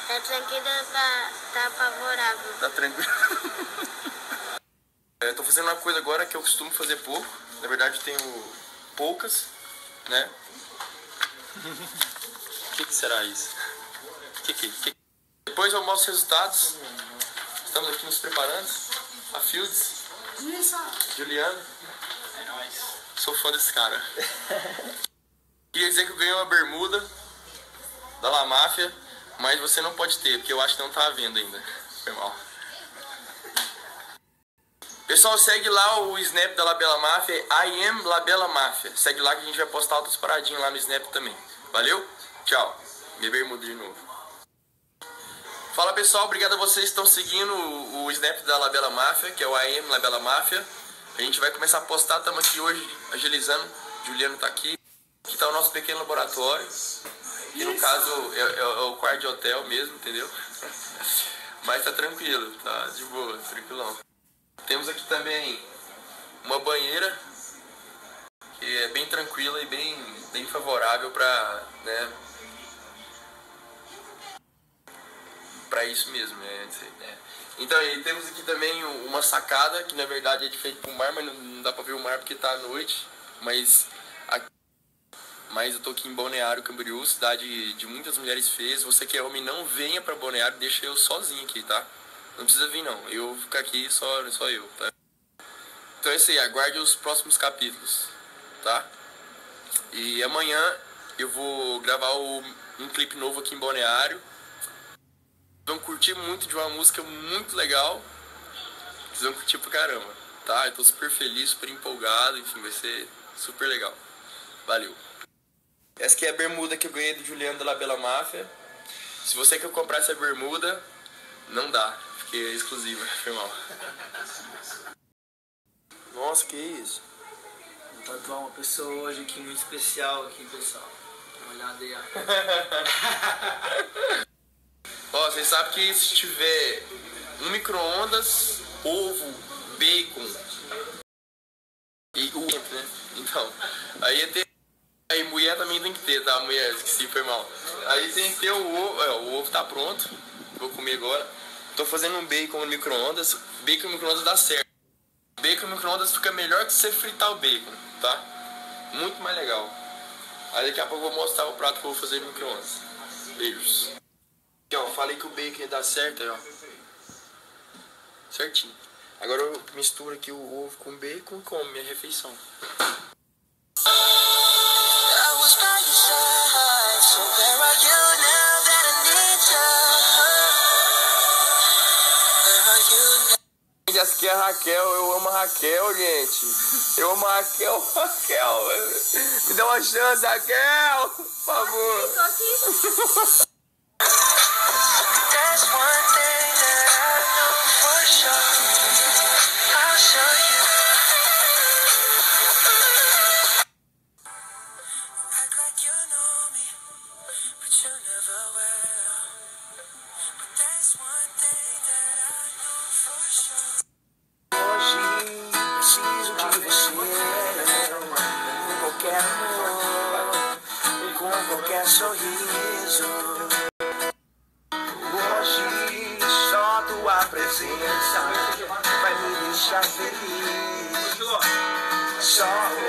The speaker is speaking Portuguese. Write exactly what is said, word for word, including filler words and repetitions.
Tá tranquilo, tá, tá favorável. Tá tranquilo. Eu tô fazendo uma coisa agora que eu costumo fazer pouco. Na verdade, eu tenho poucas, né? O que, que será isso? Que que, que... Depois eu mostro os resultados. Estamos aqui nos preparando. A Fields. Juliano. É nóis. Sou fã desse cara. Queria dizer que eu ganhei uma bermuda da La Máfia, mas você não pode ter, porque eu acho que não tá à venda ainda. Foi mal. Pessoal, segue lá o Snap da Labela Máfia, I am Labela Máfia. Segue lá que a gente vai postar outras paradinhas lá no Snap também. Valeu? Tchau. Minha bermuda de novo. Fala pessoal, obrigado a vocês que estão seguindo o, o Snap da Labela Máfia, que é o I am Labela Máfia. A gente vai começar a postar, estamos aqui hoje agilizando. Juliano tá aqui. Aqui tá o nosso pequeno laboratório. Que no caso é, é, é o quarto de hotel mesmo, entendeu? Mas tá tranquilo, tá de boa, tranquilão. Temos aqui também uma banheira que é bem tranquila e bem, bem favorável para, né, para isso mesmo, né? Então aí temos aqui também uma sacada que na verdade é de feito com mar, mas não dá para ver o mar porque tá à noite, mas aqui, mas eu tô aqui em Balneário Camboriú, cidade de muitas mulheres feias. Você que é homem, não venha para Balneário, deixa eu sozinho aqui, tá? Não precisa vir não, eu vou ficar aqui só, só eu, tá? Então é isso aí, aguarde os próximos capítulos, tá? E amanhã eu vou gravar o, um clipe novo aqui em Balneário. Vocês vão curtir muito de uma música muito legal. Vocês vão curtir pra caramba, tá? Eu tô super feliz, super empolgado, enfim, vai ser super legal. Valeu. Essa aqui é a bermuda que eu ganhei do Juliano da Labela Máfia. Se você quer comprar essa bermuda, não dá, porque é exclusiva, foi mal. Nossa, que isso? Vou tatuar uma pessoa hoje aqui muito especial aqui, pessoal. Dá uma olhada aí, ó. Ó, vocês sabem que se tiver um micro-ondas, ovo, bacon e o né? Então, aí tem. Aí mulher também tem que ter, tá? Mulher, esqueci, foi mal. Aí tem que ter o ovo. É, o ovo tá pronto. Vou comer agora. Tô fazendo um bacon no micro-ondas. Bacon no micro-ondas dá certo. Bacon no micro-ondas fica melhor que você fritar o bacon, tá? Muito mais legal. Aí daqui a pouco eu vou mostrar o prato que eu vou fazer no micro-ondas. Beijos. Aqui, ó, falei que o bacon ia dar certo, aí, ó. Certinho. Agora eu misturo aqui o ovo com o bacon e como minha refeição. Essa aqui é a Raquel, eu amo a Raquel, gente. Eu amo a Raquel, Raquel. Me dá uma chance, Raquel, por favor. Tô aqui. Qualquer sorriso, hoje só tua presença vai me deixar feliz. Só